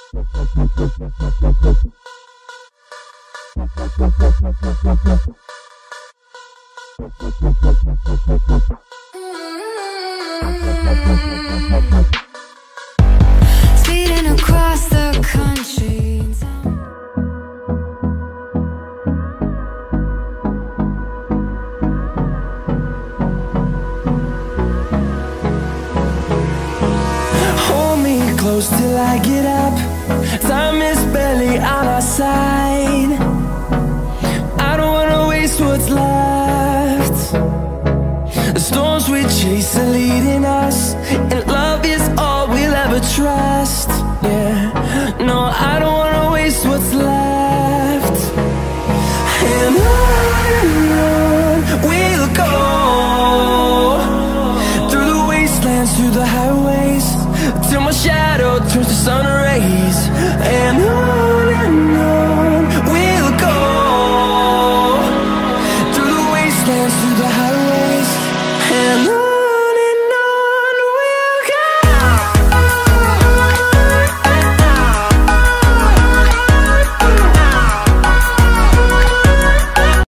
Speeding across the country. Hold me close till I get up. Time is barely on our side. I don't wanna waste what's left. The storms we chase are leading us, and love is all we'll ever trust.